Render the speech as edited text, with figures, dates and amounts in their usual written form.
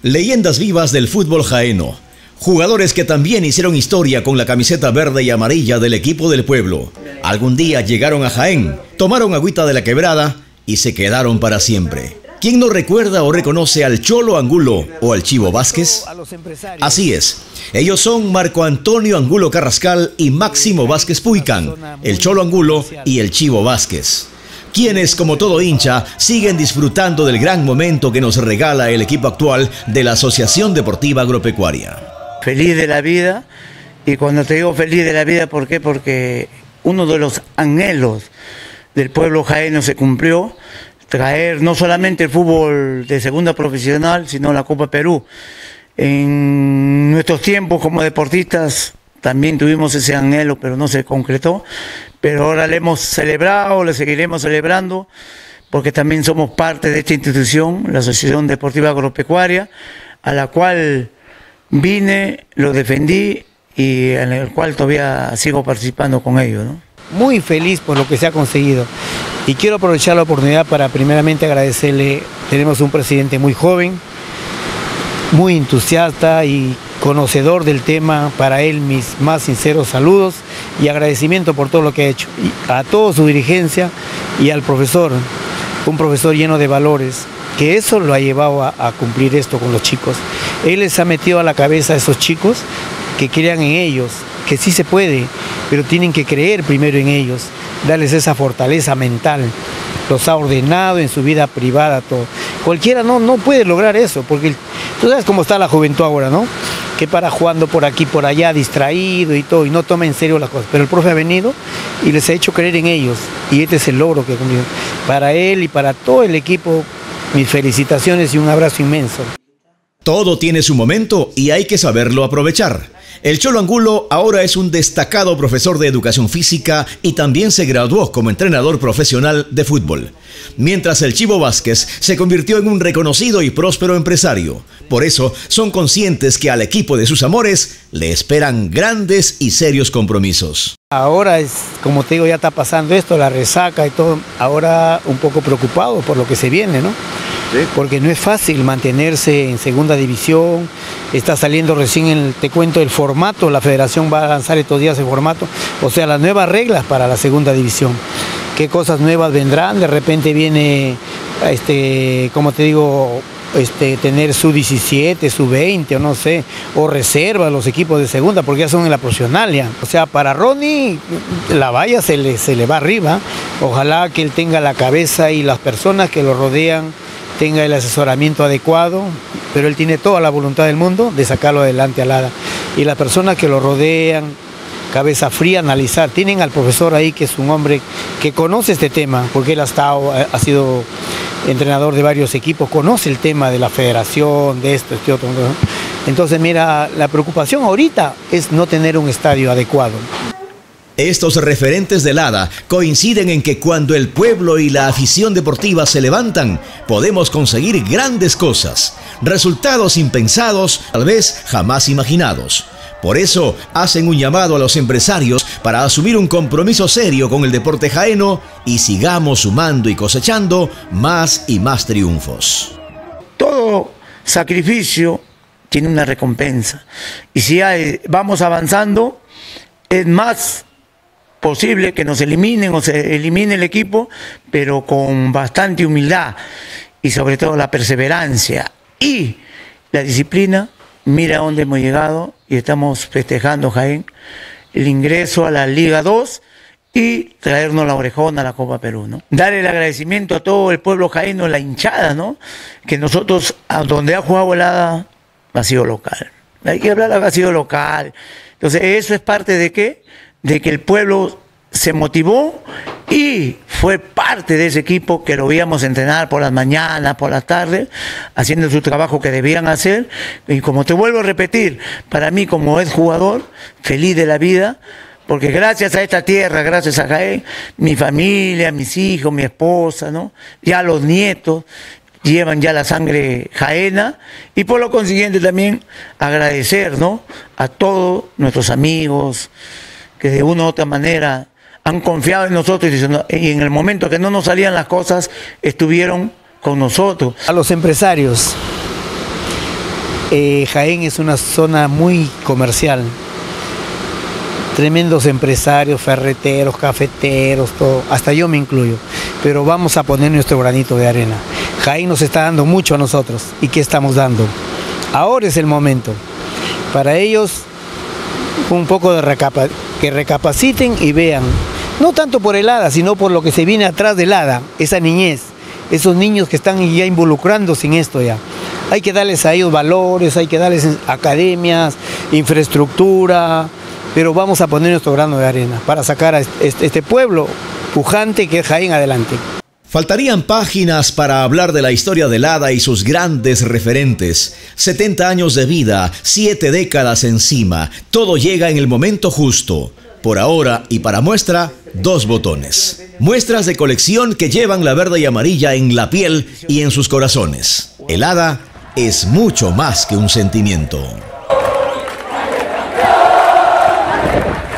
Leyendas vivas del fútbol jaeno. Jugadores que también hicieron historia con la camiseta verde y amarilla del equipo del pueblo. Algún día llegaron a Jaén, tomaron agüita de la quebrada y se quedaron para siempre. ¿Quién no recuerda o reconoce al Cholo Angulo o al Chivo Vázquez? Así es, ellos son Marco Antonio Angulo Carrascal y Máximo Vázquez Puicán, el Cholo Angulo y el Chivo Vázquez, quienes, como todo hincha, siguen disfrutando del gran momento que nos regala el equipo actual de la Asociación Deportiva Agropecuaria. Feliz de la vida, y cuando te digo feliz de la vida, ¿por qué? Porque uno de los anhelos del pueblo jaeno se cumplió, traer no solamente el fútbol de segunda profesional, sino la Copa Perú. En nuestros tiempos como deportistas también tuvimos ese anhelo, pero no se concretó. Pero ahora le hemos celebrado, le seguiremos celebrando, porque también somos parte de esta institución, la Asociación Deportiva Agropecuaria, a la cual vine, lo defendí y en el cual todavía sigo participando con ellos, ¿no? Muy feliz por lo que se ha conseguido. Y quiero aprovechar la oportunidad para primeramente agradecerle. Tenemos un presidente muy joven, muy entusiasta y conocedor del tema. Para él mis más sinceros saludos y agradecimiento por todo lo que ha hecho. Y a toda su dirigencia y al profesor, un profesor lleno de valores, que eso lo ha llevado a cumplir esto con los chicos. Él les ha metido a la cabeza a esos chicos que crean en ellos, que sí se puede, pero tienen que creer primero en ellos, darles esa fortaleza mental. Los ha ordenado en su vida privada, todo. Cualquiera no puede lograr eso, porque tú sabes cómo está la juventud ahora, ¿no? Que para jugando por aquí, por allá, distraído y todo, y no toma en serio las cosas. Pero el profe ha venido y les ha hecho creer en ellos, y este es el logro que ha cumplido. Para él y para todo el equipo, mis felicitaciones y un abrazo inmenso. Todo tiene su momento y hay que saberlo aprovechar. El Cholo Angulo ahora es un destacado profesor de educación física y también se graduó como entrenador profesional de fútbol. Mientras el Chivo Vázquez se convirtió en un reconocido y próspero empresario. Por eso son conscientes que al equipo de sus amores le esperan grandes y serios compromisos. Ahora es, como te digo, ya está pasando esto, la resaca y todo. Ahora un poco preocupado por lo que se viene, ¿no? Sí. Porque no es fácil mantenerse en segunda división. Está saliendo recién, te cuento, el formato. La federación va a lanzar estos días el formato. O sea, las nuevas reglas para la segunda división. ¿Qué cosas nuevas vendrán? De repente viene, como te digo, tener su 17, su 20 o no sé, o reserva los equipos de segunda, porque ya son en la profesional ya. O sea, para Ronnie la valla se le va arriba. Ojalá que él tenga la cabeza y las personas que lo rodean tenga el asesoramiento adecuado, pero él tiene toda la voluntad del mundo de sacarlo adelante al ADA. Y las personas que lo rodean, cabeza fría, analizar. Tienen al profesor ahí, que es un hombre que conoce este tema, porque él ha sido entrenador de varios equipos, conoce el tema de la federación, de esto, otro, ¿no? Entonces, mira, la preocupación ahorita es no tener un estadio adecuado. Estos referentes del ADA coinciden en que cuando el pueblo y la afición deportiva se levantan, podemos conseguir grandes cosas, resultados impensados, tal vez jamás imaginados. Por eso hacen un llamado a los empresarios para asumir un compromiso serio con el deporte jaeno y sigamos sumando y cosechando más y más triunfos. Todo sacrificio tiene una recompensa, y si vamos avanzando, es más posible que nos eliminen o se elimine el equipo, pero con bastante humildad y sobre todo la perseverancia y la disciplina. Mira a dónde hemos llegado y estamos festejando, Jaén, el ingreso a la Liga 2 y traernos la orejona a la Copa Perú, ¿no? Dar el agradecimiento a todo el pueblo jaeno, la hinchada, ¿no? Que nosotros, a donde ha jugado el ADA, ha sido local. Hay que hablar, ha sido local. Entonces, eso es parte de ¿qué? De que el pueblo se motivó y fue parte de ese equipo que lo veíamos entrenar por las mañanas, por las tardes, haciendo su trabajo que debían hacer. Y como te vuelvo a repetir, para mí como exjugador, feliz de la vida, porque gracias a esta tierra, gracias a Jaén, mi familia, mis hijos, mi esposa, ¿no? Ya los nietos llevan ya la sangre jaena, y por lo consiguiente también agradecer, ¿no?, a todos nuestros amigos que de una u otra manera han confiado en nosotros y en el momento que no nos salían las cosas estuvieron con nosotros. A los empresarios, Jaén es una zona muy comercial. Tremendos empresarios, ferreteros, cafeteros, todo, hasta yo me incluyo. Pero vamos a poner nuestro granito de arena. Jaén nos está dando mucho a nosotros. ¿Y qué estamos dando? Ahora es el momento. Para ellos, un poco de que recapaciten y vean. No tanto por el ADA, sino por lo que se viene atrás del ADA, esa niñez. Esos niños que están ya involucrándose en esto ya. Hay que darles a ellos valores, hay que darles academias, infraestructura, pero vamos a poner nuestro grano de arena para sacar a este pueblo pujante que es Jaén adelante. Faltarían páginas para hablar de la historia del ADA y sus grandes referentes. 70 años de vida, 7 décadas encima, todo llega en el momento justo. Por ahora, y para muestra, 2 botones. Muestras de colección que llevan la verde y amarilla en la piel y en sus corazones. El ADA es mucho más que un sentimiento.